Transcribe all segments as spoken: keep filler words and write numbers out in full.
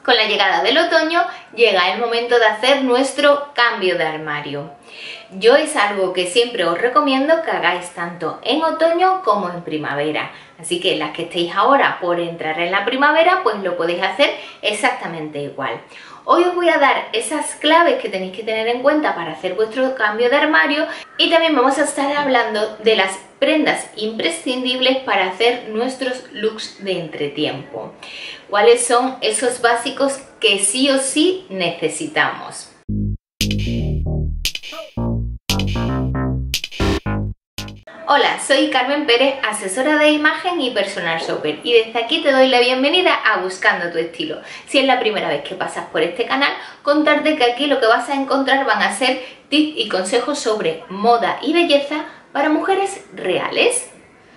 Con la llegada del otoño llega el momento de hacer nuestro cambio de armario. Yo es algo que siempre os recomiendo que hagáis tanto en otoño como en primavera. Así que las que estéis ahora por entrar en la primavera, pues lo podéis hacer exactamente igual. Hoy os voy a dar esas claves que tenéis que tener en cuenta para hacer vuestro cambio de armario y también vamos a estar hablando de las prendas imprescindibles para hacer nuestros looks de entretiempo. ¿Cuáles son esos básicos que sí o sí necesitamos? Hola, soy Carmen Pérez, asesora de imagen y personal shopper, y desde aquí te doy la bienvenida a Buscando tu Estilo. Si es la primera vez que pasas por este canal, contarte que aquí lo que vas a encontrar van a ser tips y consejos sobre moda y belleza para mujeres reales.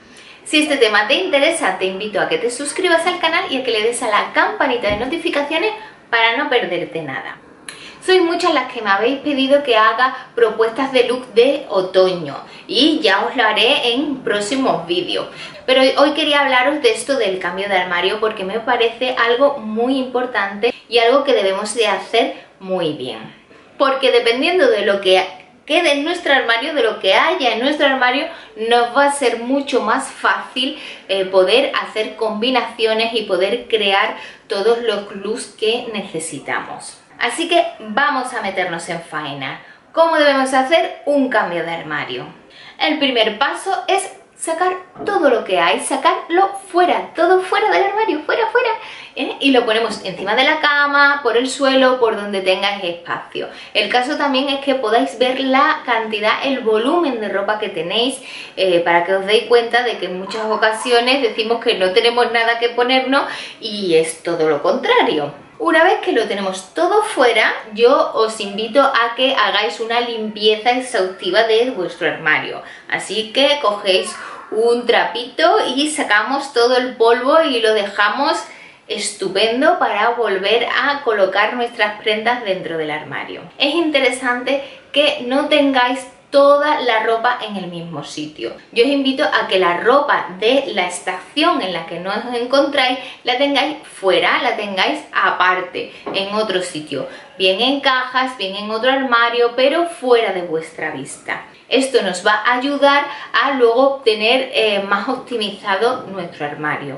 Si este tema te interesa, te invito a que te suscribas al canal y a que le des a la campanita de notificaciones para no perderte nada. Sois muchas las que me habéis pedido que haga propuestas de look de otoño y ya os lo haré en próximos vídeos. Pero hoy quería hablaros de esto del cambio de armario porque me parece algo muy importante y algo que debemos de hacer muy bien. Porque dependiendo de lo que quede en nuestro armario, de lo que haya en nuestro armario, nos va a ser mucho más fácil eh, poder hacer combinaciones y poder crear todos los looks que necesitamos. Así que vamos a meternos en faena. ¿Cómo debemos hacer un cambio de armario? El primer paso es sacar todo lo que hay, sacarlo fuera, todo fuera del armario, fuera, fuera. ¿eh? Y lo ponemos encima de la cama, por el suelo, por donde tengáis espacio. El caso también es que podáis ver la cantidad, el volumen de ropa que tenéis, eh, para que os deis cuenta de que en muchas ocasiones decimos que no tenemos nada que ponernos y es todo lo contrario. Una vez que lo tenemos todo fuera, yo os invito a que hagáis una limpieza exhaustiva de vuestro armario. Así que cogéis un trapito y sacamos todo el polvo y lo dejamos estupendo para volver a colocar nuestras prendas dentro del armario. Es interesante que no tengáis toda la ropa en el mismo sitio. Yo os invito a que la ropa de la estación en la que no os encontráis la tengáis fuera, la tengáis aparte, en otro sitio, bien en cajas, bien en otro armario, pero fuera de vuestra vista. Esto nos va a ayudar a luego tener eh, más optimizado nuestro armario.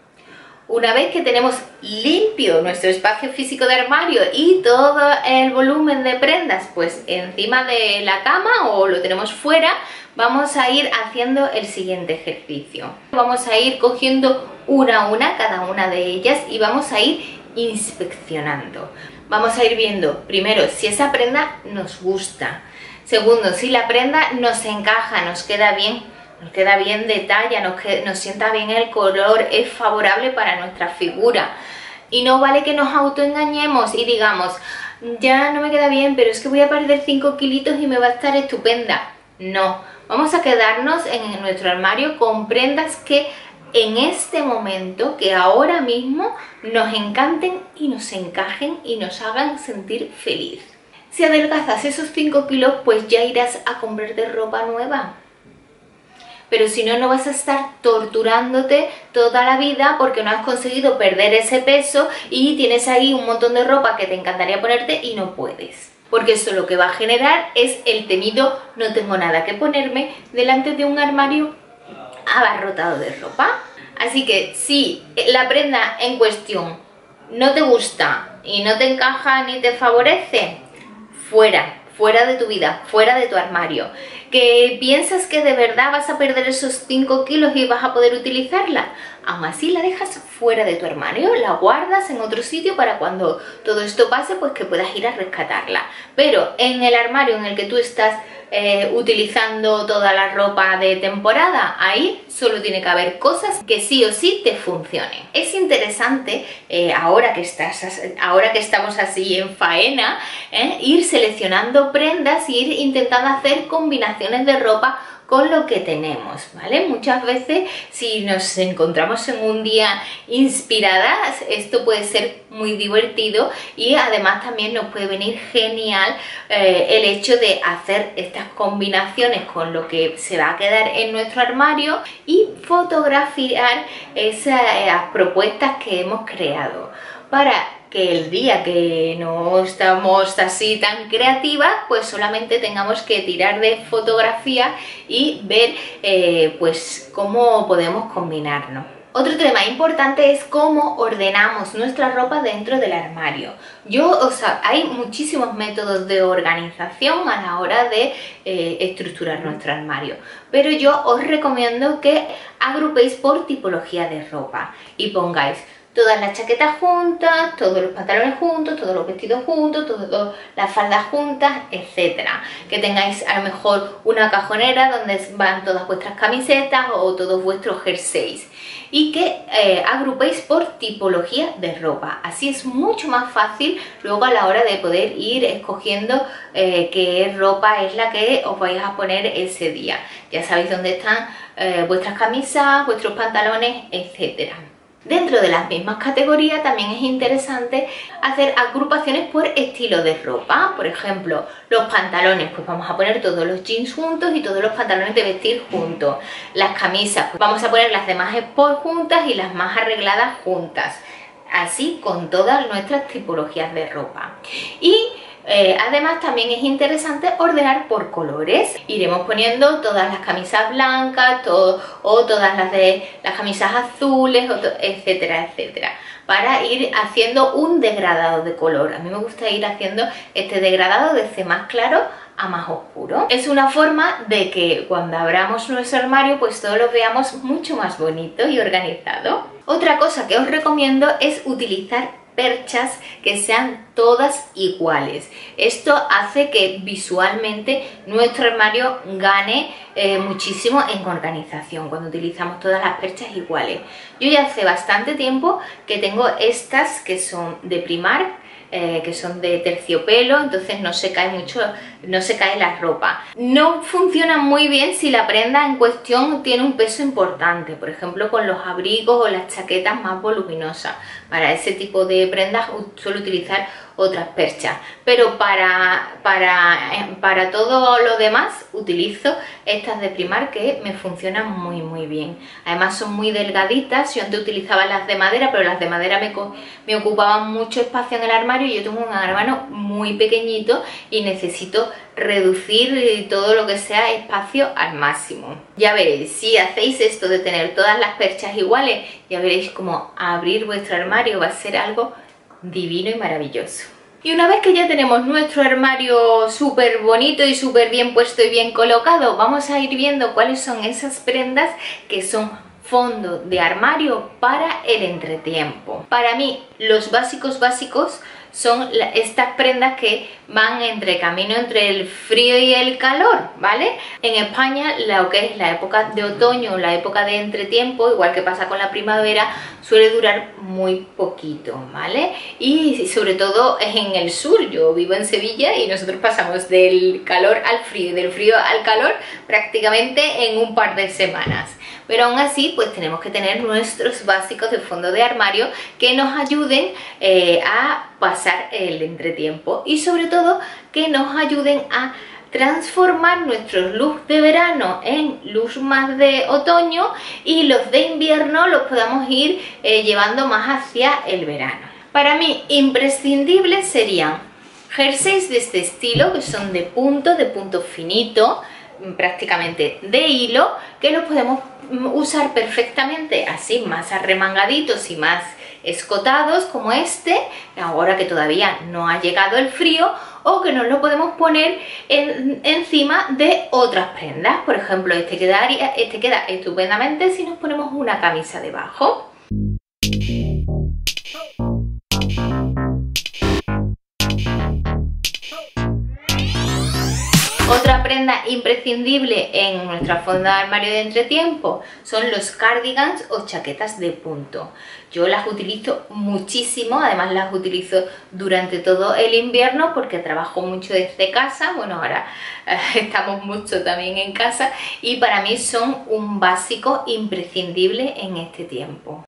Una vez que tenemos limpio nuestro espacio físico de armario y todo el volumen de prendas pues encima de la cama o lo tenemos fuera, vamos a ir haciendo el siguiente ejercicio. Vamos a ir cogiendo una a una cada una de ellas y vamos a ir inspeccionando. Vamos a ir viendo primero si esa prenda nos gusta. Segundo, si la prenda nos encaja, nos queda bien. Nos queda bien de talla, nos, queda, nos sienta bien el color, es favorable para nuestra figura. Y no vale que nos autoengañemos y digamos, ya no me queda bien, pero es que voy a perder cinco kilitos y me va a estar estupenda. No, vamos a quedarnos en nuestro armario con prendas que en este momento, que ahora mismo nos encanten y nos encajen y nos hagan sentir feliz. Si adelgazas esos cinco kilos, pues ya irás a comprarte ropa nueva. Pero si no, no vas a estar torturándote toda la vida porque no has conseguido perder ese peso y tienes ahí un montón de ropa que te encantaría ponerte y no puedes. Porque eso lo que va a generar es el temido no tengo nada que ponerme delante de un armario abarrotado de ropa. Así que si la prenda en cuestión no te gusta y no te encaja ni te favorece, fuera. Fuera de tu vida, fuera de tu armario. ¿Que piensas que de verdad vas a perder esos cinco kilos y vas a poder utilizarla? Aún así la dejas fuera de tu armario, la guardas en otro sitio para cuando todo esto pase, pues que puedas ir a rescatarla. Pero en el armario en el que tú estás eh, utilizando toda la ropa de temporada, ahí solo tiene que haber cosas que sí o sí te funcionen. Es interesante, eh, ahora, que estás, ahora que estamos así en faena, eh, ir seleccionando prendas e ir intentando hacer combinaciones de ropa con lo que tenemos, ¿vale? Muchas veces si nos encontramos en un día inspiradas, esto puede ser muy divertido y además también nos puede venir genial eh, el hecho de hacer estas combinaciones con lo que se va a quedar en nuestro armario y fotografiar esas propuestas que hemos creado para que el día que no estamos así tan creativas, pues solamente tengamos que tirar de fotografía y ver eh, pues cómo podemos combinarnos. Otro tema importante es cómo ordenamos nuestra ropa dentro del armario. Yo, o sea, hay muchísimos métodos de organización a la hora de eh, estructurar nuestro armario, pero yo os recomiendo que agrupéis por tipología de ropa y pongáis todas las chaquetas juntas, todos los pantalones juntos, todos los vestidos juntos, todas las faldas juntas, etcétera. Que tengáis a lo mejor una cajonera donde van todas vuestras camisetas o todos vuestros jerseys. Y que eh, agrupéis por tipología de ropa. Así es mucho más fácil luego a la hora de poder ir escogiendo eh, qué ropa es la que os vais a poner ese día. Ya sabéis dónde están eh, vuestras camisas, vuestros pantalones, etcétera. Dentro de las mismas categorías también es interesante hacer agrupaciones por estilo de ropa. Por ejemplo, los pantalones, pues vamos a poner todos los jeans juntos y todos los pantalones de vestir juntos. Las camisas, pues vamos a poner las demás sport juntas y las más arregladas juntas. Así con todas nuestras tipologías de ropa. Y Eh, además también es interesante ordenar por colores. Iremos poniendo todas las camisas blancas todo, o todas las de las camisas azules, etcétera, etcétera, para ir haciendo un degradado de color. A mí me gusta ir haciendo este degradado desde más claro a más oscuro. Es una forma de que cuando abramos nuestro armario pues todos lo veamos mucho más bonito y organizado. Otra cosa que os recomiendo es utilizar perchas que sean todas iguales. Esto hace que visualmente nuestro armario gane eh, muchísimo en organización cuando utilizamos todas las perchas iguales. Yo ya hace bastante tiempo que tengo estas que son de Primark, Eh, que son de terciopelo, entonces no se cae mucho, no se cae la ropa. No funciona muy bien si la prenda en cuestión tiene un peso importante, por ejemplo con los abrigos o las chaquetas más voluminosas. Para ese tipo de prendas suelo utilizar otras perchas, pero para, para, para todo lo demás utilizo estas de Primark que me funcionan muy muy bien. Además son muy delgaditas. Yo antes utilizaba las de madera, pero las de madera me, me ocupaban mucho espacio en el armario y yo tengo un armario muy pequeñito y necesito reducir todo lo que sea espacio al máximo. Ya veréis, si hacéis esto de tener todas las perchas iguales, ya veréis cómo abrir vuestro armario va a ser algo divino y maravilloso. Y una vez que ya tenemos nuestro armario súper bonito y súper bien puesto y bien colocado, vamos a ir viendo cuáles son esas prendas que son fondo de armario para el entretiempo. Para mí los básicos básicos son estas prendas que van entre camino entre el frío y el calor, ¿vale? En España lo que es la época de otoño, la época de entretiempo, igual que pasa con la primavera, suele durar muy poquito, ¿vale? Y sobre todo en el sur. Yo vivo en Sevilla y nosotros pasamos del calor al frío y del frío al calor prácticamente en un par de semanas. Pero aún así pues tenemos que tener nuestros básicos de fondo de armario que nos ayuden eh, a pasar el entretiempo y sobre todo que nos ayuden a transformar nuestros looks de verano en looks más de otoño y los de invierno los podamos ir eh, llevando más hacia el verano. Para mí imprescindibles serían jerseys de este estilo que son de punto, de punto finito, prácticamente de hilo, que los podemos usar perfectamente así más arremangaditos y más escotados como este, ahora que todavía no ha llegado el frío, o que nos lo podemos poner en, encima de otras prendas. Por ejemplo, este quedaría, este queda estupendamente si nos ponemos una camisa debajo. Otra prenda imprescindible en nuestra fonda de armario de entretiempo son los cardigans o chaquetas de punto. Yo las utilizo muchísimo, además las utilizo durante todo el invierno porque trabajo mucho desde casa. Bueno, ahora eh, estamos mucho también en casa y para mí son un básico imprescindible en este tiempo.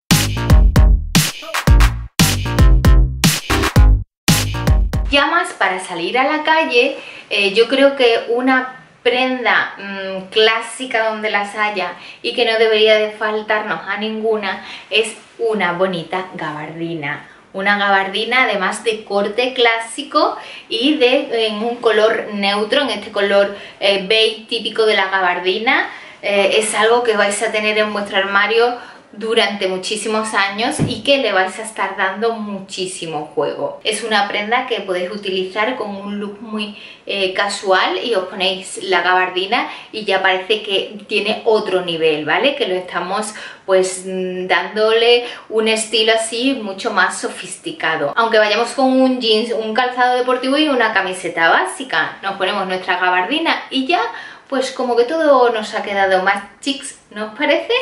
Ya más para salir a la calle, eh, yo creo que una prenda mmm, clásica donde las haya y que no debería de faltarnos a ninguna es una bonita gabardina. Una gabardina además de corte clásico y de en un color neutro, en este color eh, beige típico de la gabardina. Eh, es algo que vais a tener en vuestro armario durante muchísimos años y que le vais a estar dando muchísimo juego. Es una prenda que podéis utilizar con un look muy eh, casual y os ponéis la gabardina y ya parece que tiene otro nivel, ¿vale? Que lo estamos pues dándole un estilo así mucho más sofisticado. Aunque vayamos con un jeans, un calzado deportivo y una camiseta básica, nos ponemos nuestra gabardina y ya pues como que todo nos ha quedado más chics, ¿no os parece?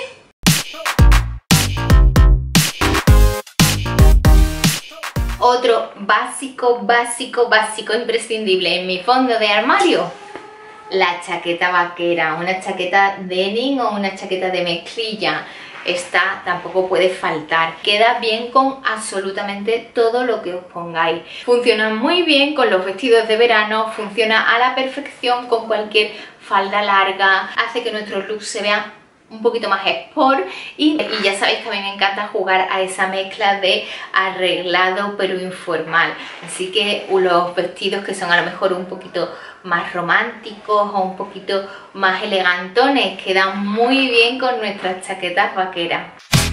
Otro básico, básico, básico, imprescindible en mi fondo de armario, la chaqueta vaquera, una chaqueta denim o una chaqueta de mezclilla. Esta tampoco puede faltar, queda bien con absolutamente todo lo que os pongáis. Funciona muy bien con los vestidos de verano, funciona a la perfección con cualquier falda larga, hace que nuestros looks se vean un poquito más sport y, y ya sabéis que a mí me encanta jugar a esa mezcla de arreglado pero informal, así que los vestidos que son a lo mejor un poquito más románticos o un poquito más elegantones quedan muy bien con nuestras chaquetas vaqueras.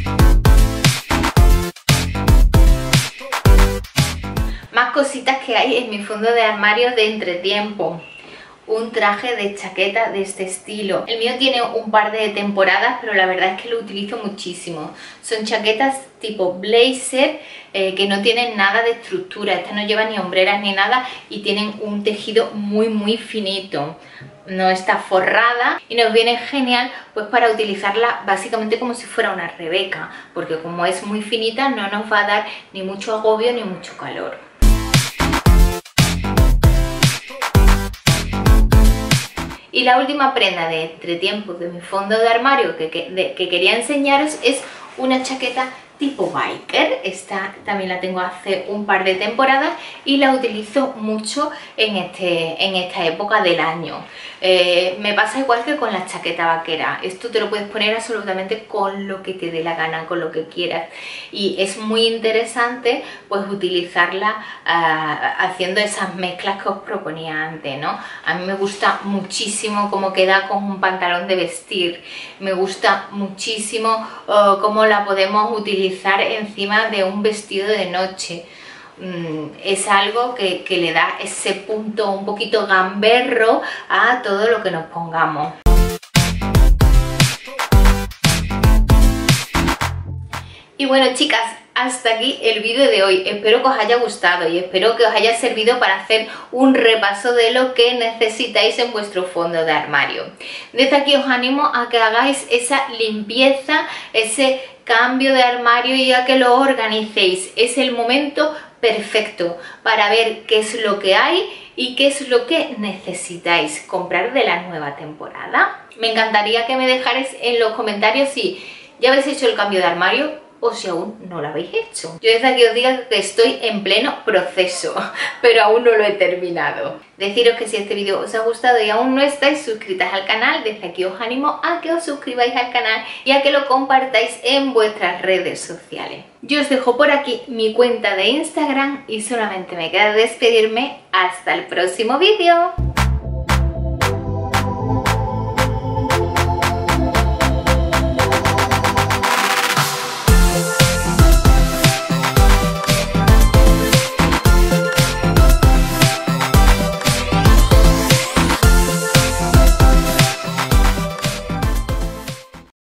Más cositas que hay en mi fondo de armario de entretiempo. Un traje de chaqueta de este estilo. El mío tiene un par de temporadas, pero la verdad es que lo utilizo muchísimo. Son chaquetas tipo blazer eh, que no tienen nada de estructura. Esta no lleva ni hombreras ni nada y tienen un tejido muy muy finito. No está forrada y nos viene genial pues para utilizarla básicamente como si fuera una rebeca, porque como es muy finita no nos va a dar ni mucho agobio ni mucho calor. Y la última prenda de entretiempo de mi fondo de armario que, que, de, que quería enseñaros es una chaqueta tipo biker. Esta también la tengo hace un par de temporadas y la utilizo mucho en, este, en esta época del año. Eh, me pasa igual que con la chaqueta vaquera. Esto te lo puedes poner absolutamente con lo que te dé la gana, con lo que quieras. Y es muy interesante pues utilizarla uh, haciendo esas mezclas que os proponía antes, ¿no? A mí me gusta muchísimo cómo queda con un pantalón de vestir. Me gusta muchísimo uh, cómo la podemos utilizar encima de un vestido de noche. Mm, es algo que, que le da ese punto un poquito gamberro a todo lo que nos pongamos. Y bueno, chicas, hasta aquí el vídeo de hoy. Espero que os haya gustado y espero que os haya servido para hacer un repaso de lo que necesitáis en vuestro fondo de armario. Desde aquí os animo a que hagáis esa limpieza, ese cambio de armario y a que lo organicéis. Es el momento perfecto para ver qué es lo que hay y qué es lo que necesitáis comprar de la nueva temporada. Me encantaría que me dejarais en los comentarios si ya habéis hecho el cambio de armario o si aún no lo habéis hecho. Yo desde aquí os digo que estoy en pleno proceso, pero aún no lo he terminado. Deciros que si este vídeo os ha gustado y aún no estáis suscritas al canal, desde aquí os animo a que os suscribáis al canal y a que lo compartáis en vuestras redes sociales. Yo os dejo por aquí mi cuenta de Instagram y solamente me queda despedirme hasta el próximo vídeo.